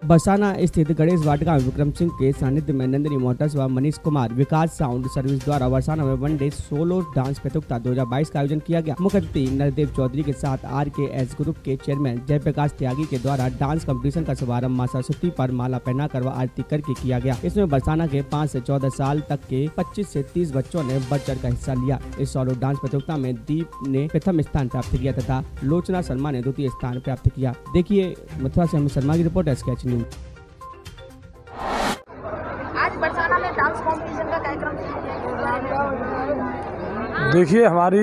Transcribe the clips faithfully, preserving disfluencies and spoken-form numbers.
बरसाना स्थित गणेश वाटिका में विक्रम सिंह के सानिध्य में नंदिनी मोटर्स व मनीष कुमार विकास साउंड सर्विस द्वारा बरसाना में वन डे सोलो डांस प्रतियोगिता दो हज़ार बाईस का आयोजन किया गया। मुख्य अतिथि नरदेव चौधरी के साथ आर के एस ग्रुप के चेयरमैन जयप्रकाश त्यागी के द्वारा डांस कंपटीशन का शुभारंभ मां सरस्वती पर माला पहनाकर व आरती करके किया गया। इसमें बरसाना के पाँच से चौदह साल तक के पच्चीस से तीस बच्चों ने बढ़ चढ़ कर हिस्सा लिया। इस सोलो डांस प्रतियोगिता में दीप ने प्रथम स्थान प्राप्त किया तथा लोचना शर्मा ने द्वितीय स्थान प्राप्त किया। देखिए मथुरा से अमित शर्मा की रिपोर्ट है स्केच न्यूज। आज बरसाना में डांस कॉम्पिटिशन का कार्यक्रम देखिए, हमारी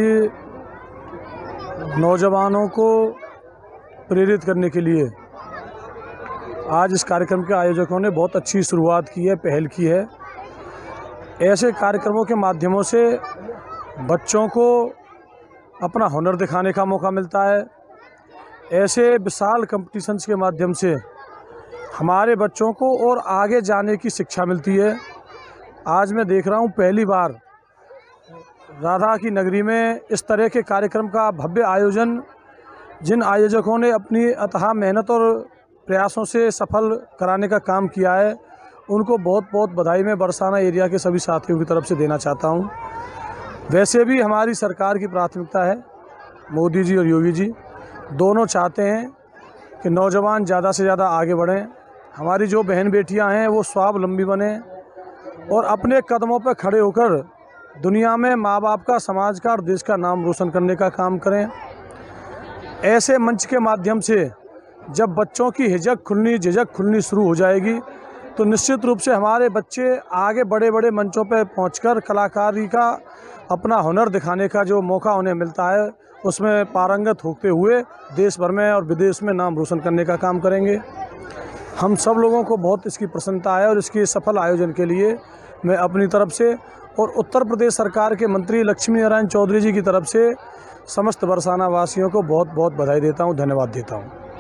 नौजवानों को प्रेरित करने के लिए आज इस कार्यक्रम के आयोजकों ने बहुत अच्छी शुरुआत की है, पहल की है। ऐसे कार्यक्रमों के माध्यमों से बच्चों को अपना हुनर दिखाने का मौका मिलता है। ऐसे विशाल कंपटीशंस के माध्यम से हमारे बच्चों को और आगे जाने की शिक्षा मिलती है। आज मैं देख रहा हूँ पहली बार राधा की नगरी में इस तरह के कार्यक्रम का भव्य आयोजन जिन आयोजकों ने अपनी अथाह मेहनत और प्रयासों से सफल कराने का काम किया है, उनको बहुत बहुत बधाई मैं बरसाना एरिया के सभी साथियों की तरफ से देना चाहता हूँ। वैसे भी हमारी सरकार की प्राथमिकता है, मोदी जी और योगी जी दोनों चाहते हैं कि नौजवान ज़्यादा से ज़्यादा आगे बढ़ें। हमारी जो बहन बेटियां हैं वो स्वावलंबी बने और अपने कदमों पर खड़े होकर दुनिया में माँ बाप का, समाज का और देश का नाम रोशन करने का काम करें। ऐसे मंच के माध्यम से जब बच्चों की हिजक खुलनी झिझक खुलनी शुरू हो जाएगी तो निश्चित रूप से हमारे बच्चे आगे बड़े बड़े मंचों पर पहुंचकर कलाकारी का अपना हुनर दिखाने का जो मौका उन्हें मिलता है उसमें पारंगत होते हुए देश भर में और विदेश में नाम रोशन करने का काम करेंगे। हम सब लोगों को बहुत इसकी प्रसन्नता है और इसके सफल आयोजन के लिए मैं अपनी तरफ से और उत्तर प्रदेश सरकार के मंत्री लक्ष्मी नारायण चौधरी जी की तरफ से समस्त बरसाना वासियों को बहुत बहुत बधाई देता हूँ, धन्यवाद देता हूँ।